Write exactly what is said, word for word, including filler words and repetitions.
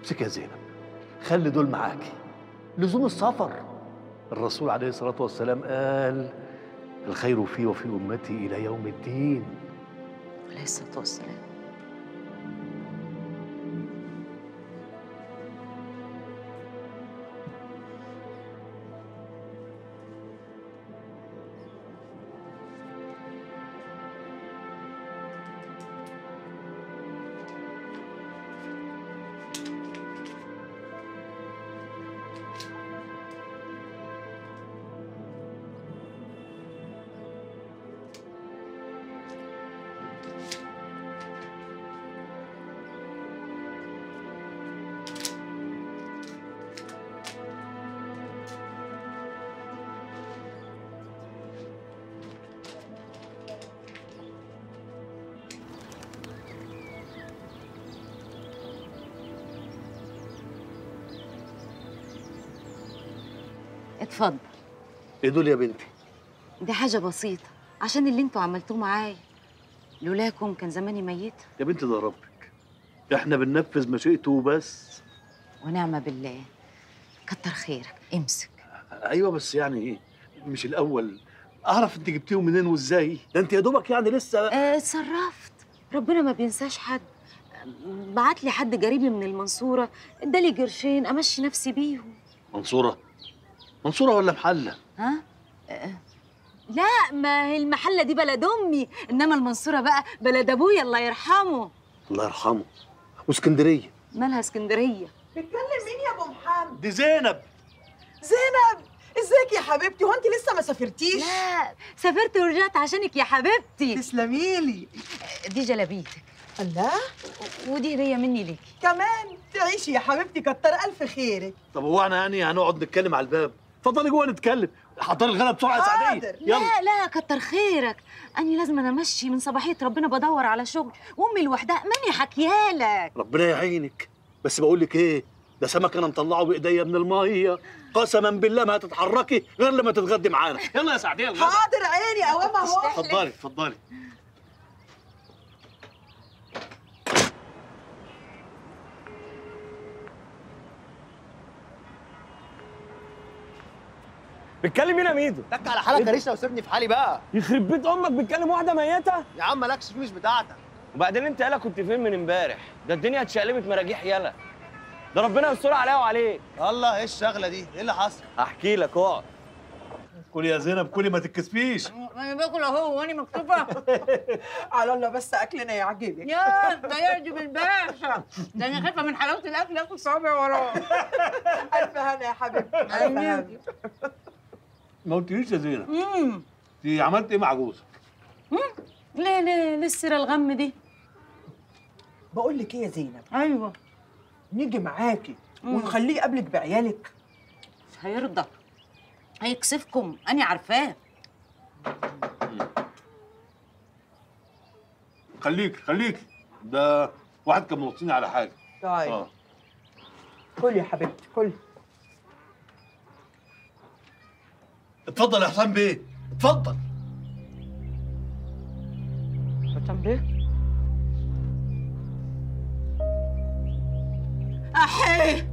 امسكي يا زينب، خلي دول معاكي. لزوم السفر، الرسول عليه الصلاة والسلام قال: الخير في وفي أمتي إلى يوم الدين. عليه الصلاة والسلام. اتفضل. ايه دول يا بنتي؟ دي حاجة بسيطة عشان اللي انتوا عملتوه معايا، لولاكم كان زماني ميت. يا بنتي ده ربك، احنا بننفذ مشيئته وبس. ونعم بالله. كتر خيرك، امسك. ايوه بس يعني ايه؟ مش الاول اعرف انت جبتيهم منين وازاي؟ ده انت يا دوبك يعني لسه. اه اتصرفت، ربنا ما بينساش حد. بعت لي حد قريبي من المنصورة ادالي قرشين امشي نفسي بيهم. منصورة؟ منصورة ولا محلة؟ ها؟ اه لا، ما هي المحلة دي بلد امي، انما المنصورة بقى بلد ابويا الله يرحمه. الله يرحمه. واسكندرية؟ مالها اسكندرية؟ بتكلم مين يا ابو محمد؟ دي زينب. زينب، ازيك يا حبيبتي؟ هو انت لسه ما سافرتيش؟ لا، سافرت ورجعت عشانك يا حبيبتي. تسلميلي. دي جلابيتك. الله، ودي هدية مني ليكي. كمان تعيشي يا حبيبتي، كتر الف خيرك. طب هو احنا يعني هنقعد نتكلم على الباب؟ اتفضلي جوه نتكلم. حضري الغدا بسرعه يا سعديه. يلا. لا لا كتر خيرك، اني لازم انا امشي من صباحيه ربنا بدور على شغل، وامي لوحدها ماني حكيالك. ربنا يعينك. بس بقول لك ايه، ده سمك انا مطلعه بايديا من الميه، قسما بالله ما هتتحركي غير لما تتغدي معانا. يلا يا سعديه الغدا. حاضر عيني، اوام اهو. اتفضلي اتفضلي. بتكلم مين يا ميدو؟ تك على حالك يا ريشه وسيبني في حالي بقى. يخرب بيت امك، بتكلم واحده ميته؟ يا عم مالكش فيه، مش بتاعتك. وبعدين انت يالا كنت فين من امبارح؟ ده الدنيا اتشقلبت مراجيح يالا. ده ربنا يستر عليا وعليك. الله، ايه الشغله دي؟ ايه اللي حصل؟ احكي لك، اقعد. كلي يا زينب كلي، ما تتكسفيش. انا باكل اهو وانا مكتوبه. على الله بس اكلنا يعجبك. يا ده يعجب الباشا، ده انا خايفه من حلاوه الاكل اكل صوابعي وراه. الف هنا يا حبيبتي، الف هنا. ما قلتليش يا زينب، امم انت عملت ايه مع جوزك؟ ليه ليه ليه السيره الغم دي؟ بقول لك ايه يا زينب، ايوه نيجي معاكي ونخليه يقابلك بعيالك. مش هيرضى، هيكسفكم، انا عارفاه. خليك خليك، ده واحد كان موصيني على حاجه. طيب اه كل يا حبيبتي كل. اتفضل يا حسام بيه، اتفضل. حسام بيه؟ احيه